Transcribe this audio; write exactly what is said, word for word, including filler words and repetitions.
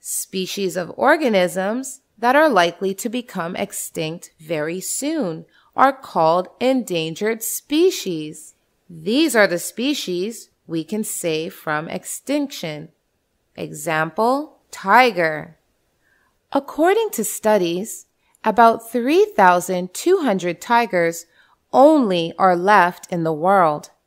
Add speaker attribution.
Speaker 1: Species of organisms that are likely to become extinct very soon are called endangered species. These are the species we can save from extinction. Example, tiger. According to studies, about three thousand two hundred tigers only are left in the world.